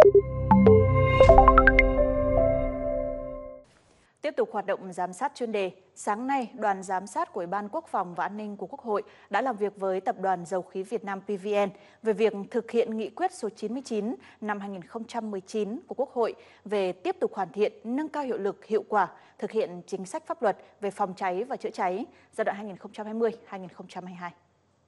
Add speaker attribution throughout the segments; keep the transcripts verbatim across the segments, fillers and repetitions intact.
Speaker 1: Tiếp tục hoạt động giám sát chuyên đề, sáng nay, đoàn giám sát của Ủy ban Quốc phòng và An ninh của Quốc hội đã làm việc với Tập đoàn Dầu khí Việt Nam pê vê en về việc thực hiện nghị quyết số chín mươi chín năm hai nghìn không trăm mười chín của Quốc hội về tiếp tục hoàn thiện, nâng cao hiệu lực, hiệu quả, thực hiện chính sách pháp luật về phòng cháy và chữa cháy giai đoạn hai nghìn không trăm hai mươi đến hai nghìn không trăm hai mươi hai.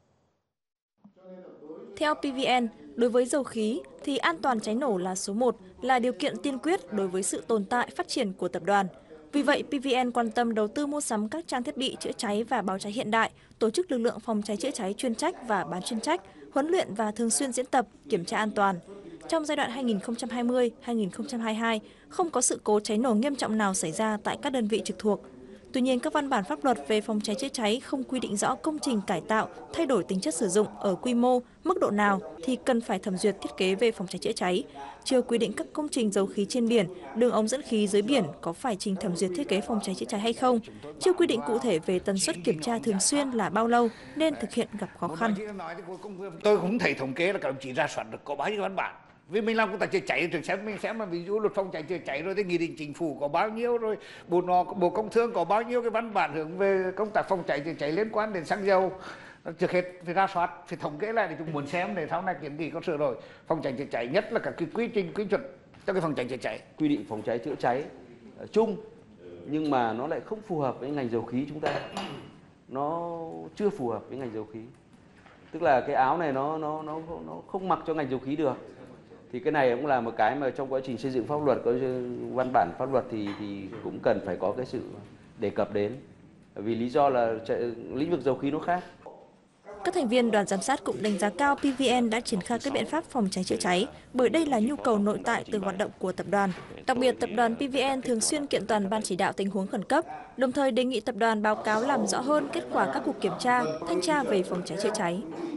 Speaker 2: Theo pê vê en, đối với dầu khí thì an toàn cháy nổ là số một, là điều kiện tiên quyết đối với sự tồn tại phát triển của tập đoàn. Vì vậy, pê vê en quan tâm đầu tư mua sắm các trang thiết bị chữa cháy và báo cháy hiện đại, tổ chức lực lượng phòng cháy chữa cháy chuyên trách và bán chuyên trách, huấn luyện và thường xuyên diễn tập, kiểm tra an toàn. Trong giai đoạn hai nghìn không trăm hai mươi đến hai nghìn không trăm hai mươi hai, không có sự cố cháy nổ nghiêm trọng nào xảy ra tại các đơn vị trực thuộc. Tuy nhiên, các văn bản pháp luật về phòng cháy chữa cháy không quy định rõ công trình cải tạo, thay đổi tính chất sử dụng ở quy mô, mức độ nào thì cần phải thẩm duyệt thiết kế về phòng cháy chữa cháy. Chưa quy định các công trình dầu khí trên biển, đường ống dẫn khí dưới biển có phải trình thẩm duyệt thiết kế phòng cháy chữa cháy hay không. Chưa quy định cụ thể về tần suất kiểm tra thường xuyên là bao lâu nên thực hiện gặp khó khăn.
Speaker 3: Tôi cũng thấy thống kê là các đồng chí ra soát được có bao nhiêu văn bản. Vì mình làm công tác chữa cháy thì xem mình xem mà ví dụ luật phòng cháy chữa cháy rồi thì nghị định chính phủ có bao nhiêu, rồi bộ nọ bộ công thương có bao nhiêu cái văn bản hướng về công tác phòng cháy chữa cháy liên quan đến xăng dầu. Trước hết phải ra soát, phải thống kê lại để chúng muốn xem để sau này kiến nghị có sửa đổi phòng cháy chữa cháy, nhất là các cái quy trình quy chuẩn cho cái phòng cháy chữa cháy.
Speaker 4: Quy định phòng cháy chữa cháy chung nhưng mà nó lại không phù hợp với ngành dầu khí chúng ta, nó chưa phù hợp với ngành dầu khí, tức là cái áo này nó nó nó nó không mặc cho ngành dầu khí được. Thì cái này cũng là một cái mà trong quá trình xây dựng pháp luật, có văn bản pháp luật thì thì cũng cần phải có cái sự đề cập đến, vì lý do là lĩnh vực dầu khí nó khác.
Speaker 2: Các thành viên đoàn giám sát cũng đánh giá cao pê vê en đã triển khai các biện pháp phòng cháy chữa cháy, bởi đây là nhu cầu nội tại từ hoạt động của tập đoàn. Đặc biệt, tập đoàn pê vê en thường xuyên kiện toàn ban chỉ đạo tình huống khẩn cấp, đồng thời đề nghị tập đoàn báo cáo làm rõ hơn kết quả các cuộc kiểm tra, thanh tra về phòng cháy chữa cháy.